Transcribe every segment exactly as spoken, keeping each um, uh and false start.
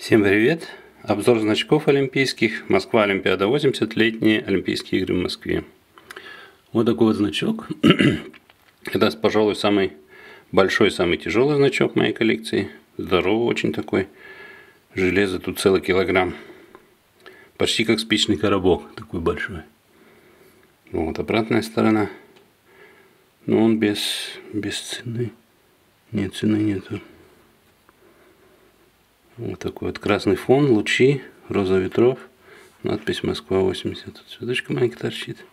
Всем привет! Обзор значков олимпийских. Москва Олимпиада восемьдесят. Летние Олимпийские игры в Москве. Вот такой вот значок. Это, пожалуй, самый большой, самый тяжелый значок моей коллекции. Здоровый очень такой. Железо тут целый килограмм. Почти как спичный коробок. Такой большой. Вот обратная сторона. Но он без, без цены. Нет, цены нету. Вот такой вот красный фон, лучи, роза ветров, надпись Москва восемьдесят. Тут цветочка маленькая торчит.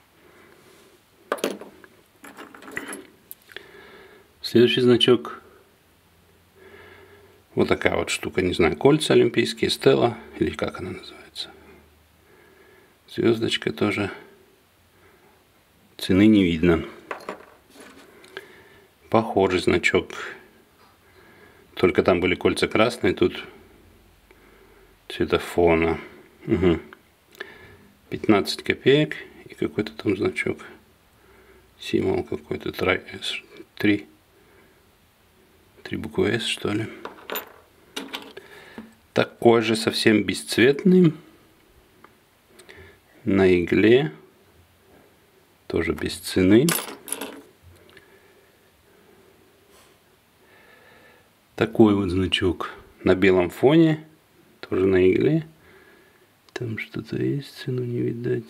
Следующий значок. Вот такая вот штука, не знаю, кольца олимпийские, стела, или как она называется. Звездочка тоже. Цены не видно. Похожий значок. Только там были кольца красные, тут цвета фона. Угу. пятнадцать копеек и какой-то там значок. Символ какой-то. Три. Три буквы S, что ли. Такой же совсем бесцветный. На игле. Тоже без цены. Такой вот значок на белом фоне. Тоже на игле. Там что-то есть, цену не видать.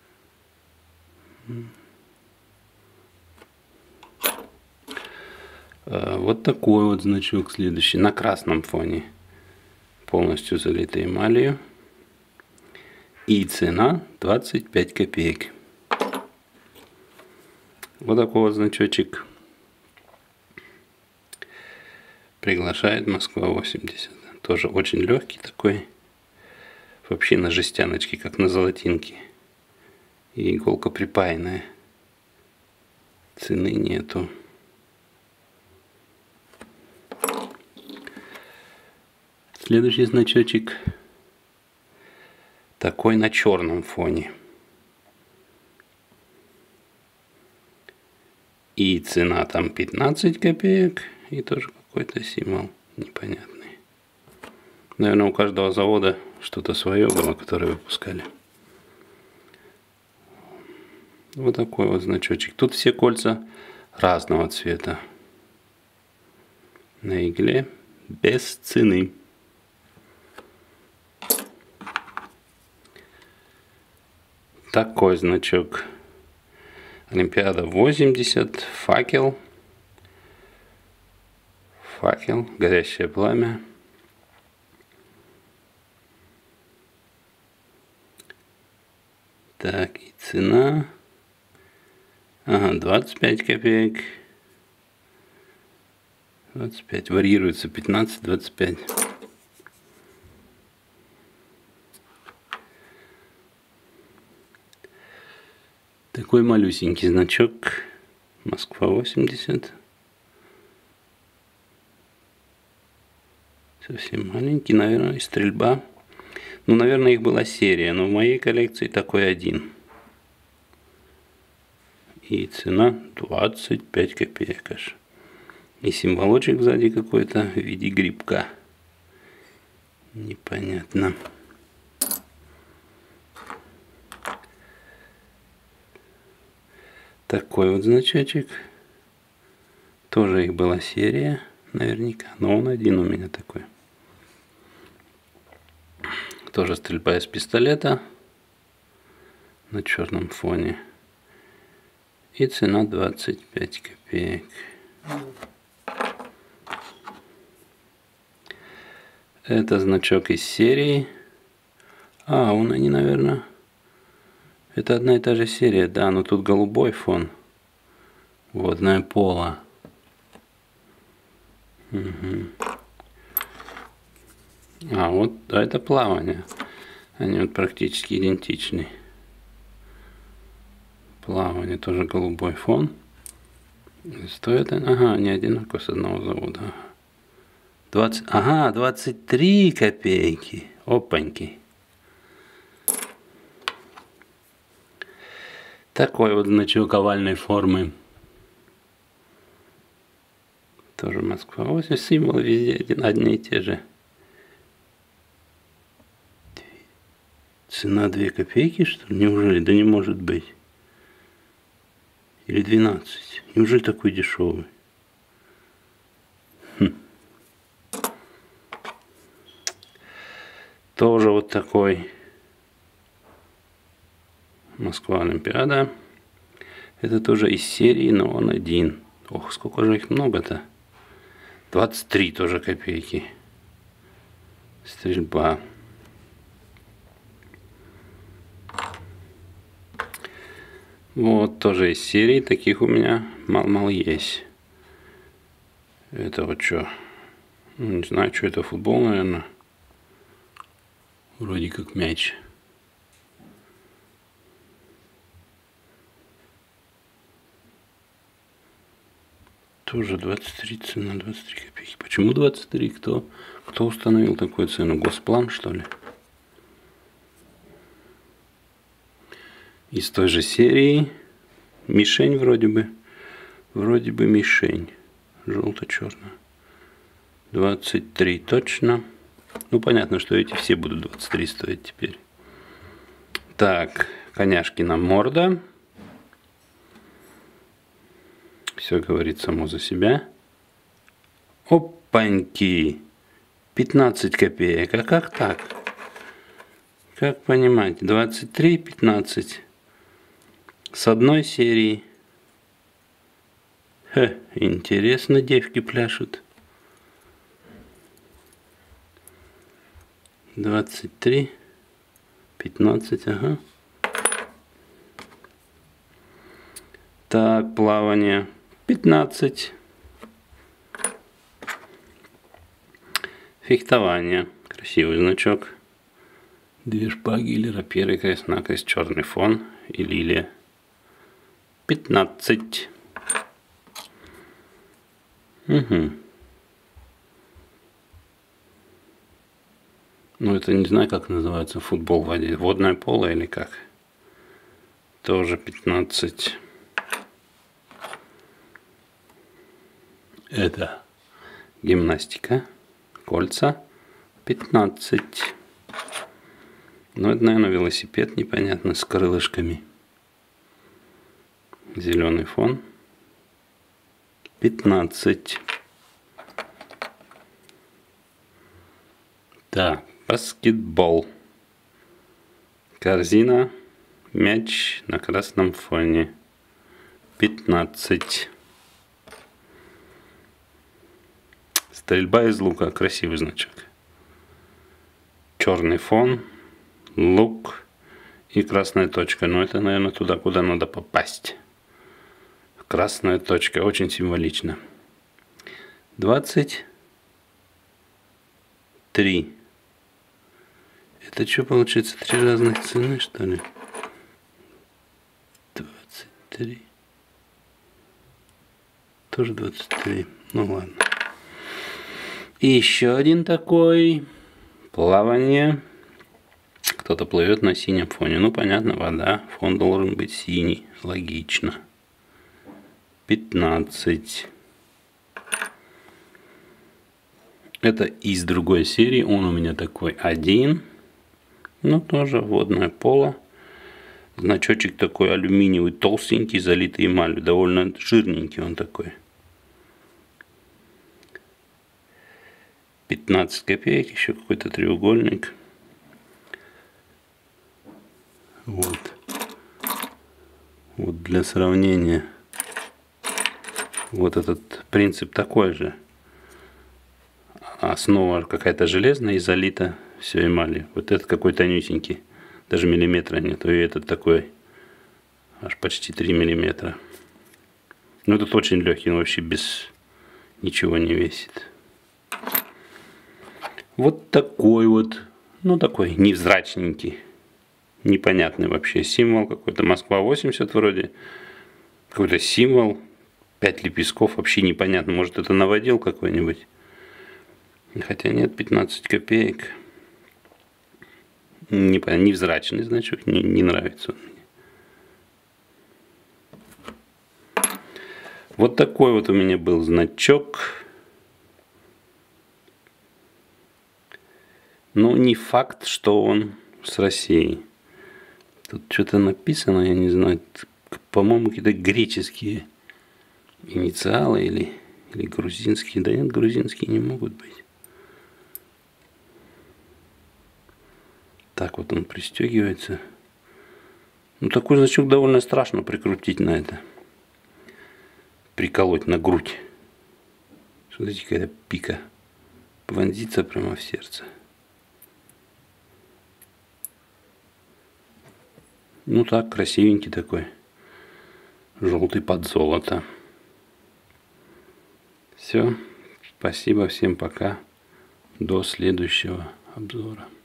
Вот такой вот значок следующий. На красном фоне. Полностью залитый эмалью. И цена двадцать пять копеек. Вот такой вот значочек. Приглашает Москва восемьдесят. Тоже очень легкий такой. Вообще на жестяночке, как на золотинке. И иголка припаянная. Цены нету. Следующий значочек. Такой на черном фоне. И цена там пятнадцать копеек. И тоже какой-то символ непонятный. Наверное, у каждого завода что-то свое было, которое выпускали. Вот такой вот значочек. Тут все кольца разного цвета. На игле без цены. Такой значок. Олимпиада восемьдесят. Факел. Факел. Горящее пламя. Так, и цена. Ага, двадцать пять копеек. двадцать пять. Варьируется пятнадцать, двадцать пять. Такой малюсенький значок. Москва восемьдесят. Совсем маленький, наверное, и стрельба. Ну, наверное, их была серия, но в моей коллекции такой один. И цена двадцать пять копеек аж. И символочек сзади какой-то в виде грибка. Непонятно. Такой вот значочек. Тоже их была серия, наверняка. Но он один у меня такой. Тоже стрельба из пистолета на черном фоне. И цена двадцать пять копеек. Это значок из серии. А, он они, наверное... Это одна и та же серия, да, но тут голубой фон. Водное поло. Угу. А, вот да, это плавание. Они вот практически идентичны. Плавание тоже голубой фон. Стоит, ага, не одинаково с одного завода. двадцать, ага, двадцать три копейки. Опаньки. Такой вот значок овальной формы. Тоже Москва восемьдесят. Символы везде одни и те же. Цена две копейки, что ли? Неужели? Да не может быть. Или двенадцать. Неужели такой дешевый? Хм. Тоже вот такой. Москва Олимпиада. Это тоже из серии, но он один. Ох, сколько же их много-то. двадцать три тоже копейки. Стрельба. Вот тоже из серии. Таких у меня мало-мало есть. Это вот что? Не знаю, что это, футбол, наверное. Вроде как мяч. Тоже двадцать три, цена двадцать три копейки. Почему двадцать три? Кто, кто установил такую цену? Госплан, что ли? Из той же серии. Мишень вроде бы. Вроде бы мишень. Желто-черная. двадцать три точно. Ну, понятно, что эти все будут двадцать три стоить теперь. Так, Коняшкина морда. Все говорит само за себя. Опаньки. пятнадцать копеек. А как так? Как понимать? двадцать три, пятнадцать. С одной серии. Ха, интересно, девки пляшут. двадцать три, пятнадцать, ага. Так, плавание. пятнадцать. Фехтование. Красивый значок. Две шпаги или рапиры, крест-накрест, черный фон и лилия. пятнадцать. Угу. Ну, это не знаю, как называется, футбол в воде. Водное поло или как? Тоже пятнадцать. Это гимнастика. Кольца. пятнадцать. Ну, это, наверное, велосипед непонятно, с крылышками. Зеленый фон. пятнадцать. Так, баскетбол. Корзина. Мяч на красном фоне. пятнадцать. Стрельба из лука. Красивый значок. Черный фон. Лук. И красная точка. Но это, наверное, туда, куда надо попасть. Красная точка. Очень символично. двадцать три. Это что получается? Три разных цены, что ли? двадцать три. Тоже двадцать три. Ну ладно. И еще один такой. Плавание. Кто-то плывет на синем фоне. Ну, понятно, вода. Фон должен быть синий. Логично. пятнадцать. Это из другой серии. Он у меня такой один. Ну, тоже водное поло. Значочек такой алюминиевый, толстенький, залитый эмалью. Довольно жирненький он такой. пятнадцать копеек. Еще какой-то треугольник. Вот. Вот для сравнения. Вот этот принцип такой же. Основа какая-то железная и залита все эмалью. Вот этот какой тонюсенький. Даже миллиметра нет. И этот такой аж почти три миллиметра. Ну, этот очень легкий, он вообще без ничего не весит. Вот такой вот. Ну, такой невзрачненький. Непонятный вообще символ какой-то. Москва восемьдесят вроде. Какой-то символ. пять лепестков. Вообще непонятно. Может, это наводил какой-нибудь. Хотя нет, пятнадцать копеек. Непонятно. Невзрачный значок. Не, не нравится он мне. Вот такой вот у меня был значок. Ну, не факт, что он с Россией. Тут что-то написано, я не знаю, по-моему, какие-то греческие инициалы или, или грузинские. Да нет, грузинские не могут быть. Так вот он пристегивается. Ну, такой значок довольно страшно прикрутить на это. Приколоть на грудь. Смотрите, какая-то пика. Вонзится прямо в сердце. Ну так, красивенький такой. Желтый под золото. Все. Спасибо, всем пока. До следующего обзора.